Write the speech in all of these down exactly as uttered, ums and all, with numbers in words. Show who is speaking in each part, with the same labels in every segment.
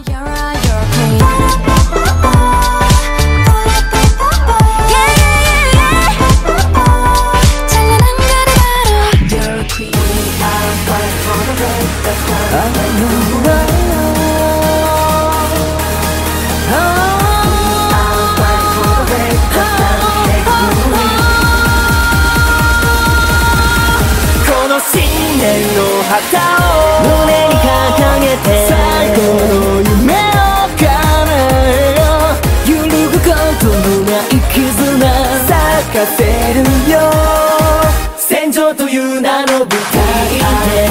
Speaker 1: 旗を胸に掲げて最高の夢を叶えよう。揺るぐことのない絆咲かせるよ。戦場という名の舞台で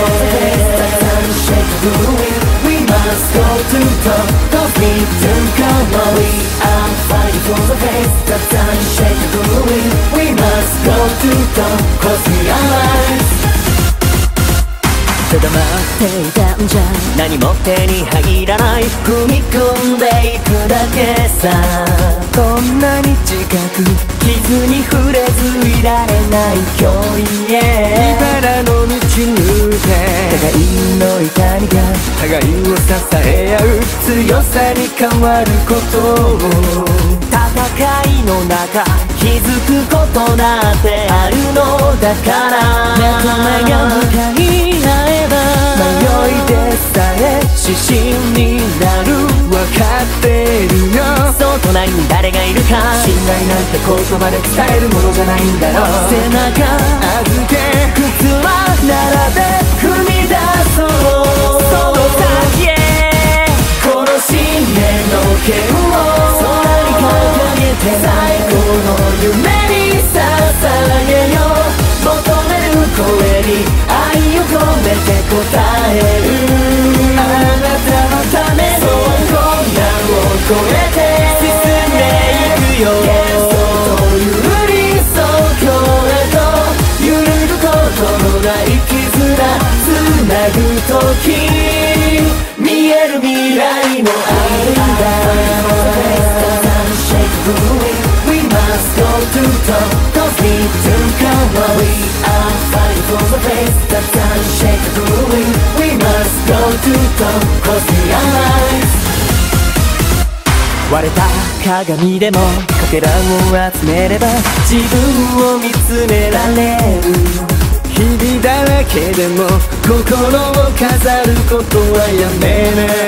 Speaker 1: We must go to top, cause we do come on. We are fighting for the face that's unshakable. We must go to top, cause we are lives. 定まっていたんじゃ何も手に入らない。踏み込んでいくだけさ。こんなに近く傷に触れずいられない距離へ茨の道抜け互いの痛みが互いを支え合う強さに変わることを戦いの中気づくことだってあるのだから仲間が向かい合えば迷いでさえ指針になる分かってるよ。そう隣に誰がいるか信頼なんて言葉で伝えるものじゃないんだろう。背中預け靴は並べ踏み出そうその先へ。この信念の剣を空に掲げて最高の夢に捧げよう。求める声に愛を込めて答える。あなたのためそう困難を越えて進んでいくよ。幻想という理想郷へと揺るぐことのない絆つなぐ時見える未来もあるんだ。We must go to top, cause we do come on. We are fighting for the place that's unshakable. We must go to top, cause we are lives. 割れた鏡でもかけらを集めれば自分を見つめられる。日々だらけでも心を飾ることはやめない。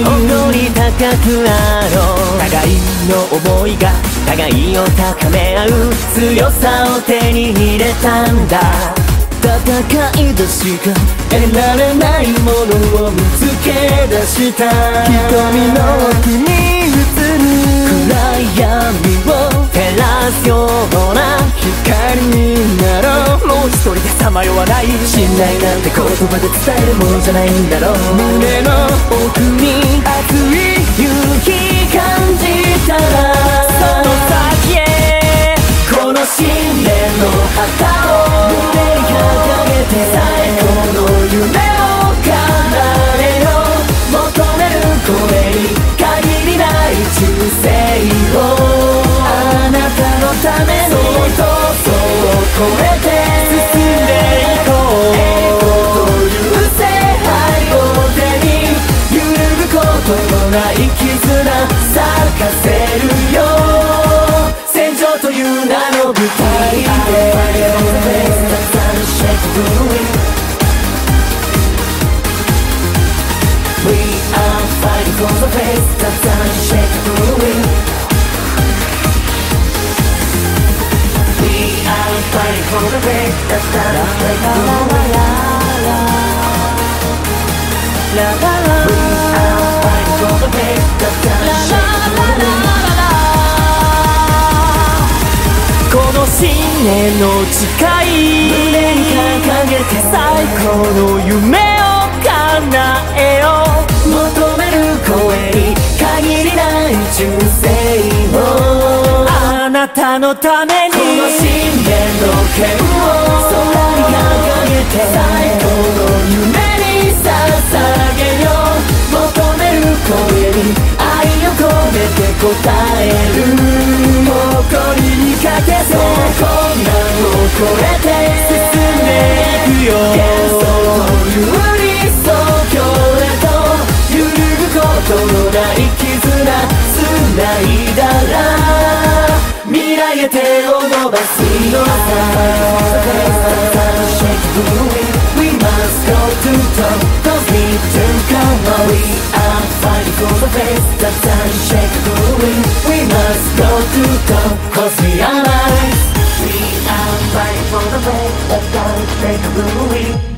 Speaker 1: 誇り高くあろう互いの思いが互いを高め合う強さを手に入れたんだ。戦いでしか得られないものを見つけ出した。瞳の奥に映る暗闇を照らすような光になろう。もう一人でさまよわない。信頼なんて言葉で伝えるものじゃないんだろう。胸の奥に熱い勇気感じたらその先へ。この信念の旗を胸に掲げて最高の夢を叶えよう。求める声に限りない忠誠をあなたのためにそうとそう超えて進んでいこう。栄光という聖杯を手に揺るぐことのない絆咲かせるよ。戦場という名の舞台で We are fighting for the place that's unshakable. We are fighting for the place that's unshakable. We are fighting for the place that's unshakable. この信念の誓い胸に掲げて最高の夢を叶えよう。求める声に限りない忠誠をあなたのために。この信念の剣を空に掲げて最高の夢に捧げよう。求める声に愛を込めて答える。誇りにかけて困難を越えて進んでいくよ。幻想という理想郷へと揺るぐことないだら未来へ手を伸ばすのさ We must go to top Cause we don't come on We are fighting for the best That's unshakable We must go to top Cause we are light We are fighting for the best That's unshakable